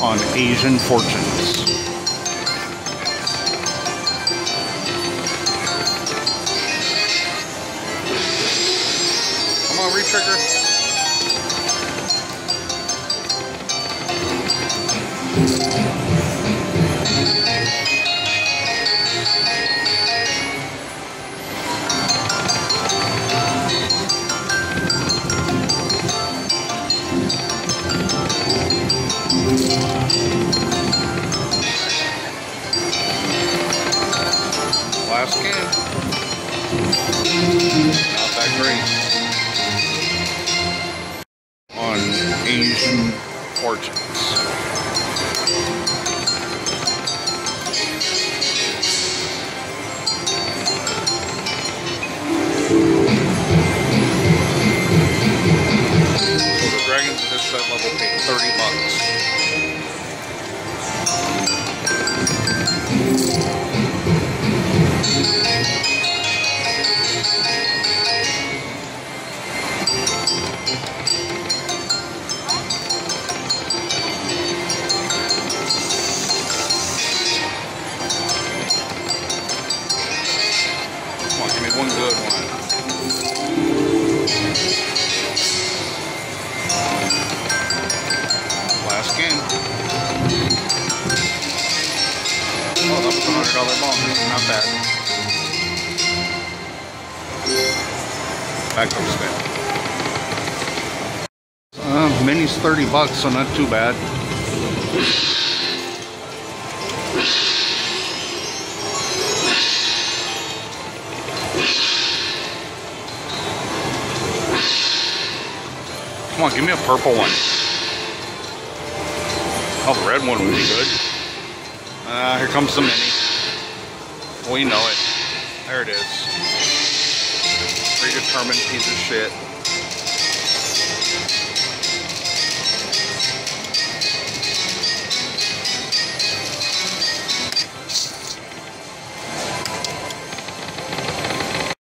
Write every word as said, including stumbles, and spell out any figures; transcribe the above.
on Asian Fortunes. Come on, retrigger. Last scan. Not that great on Asian Fortunes. So the dragons at this set level pay thirty bucks. Come on, give me one good one. Last game. Oh, that was a hundred dollar ball. Not bad. Back up spin. Uh, mini's thirty bucks, so not too bad. Come on, give me a purple one. Oh, the red one would be good. Ah, uh, here comes the mini. We know it. There it is. Predetermined piece of shit.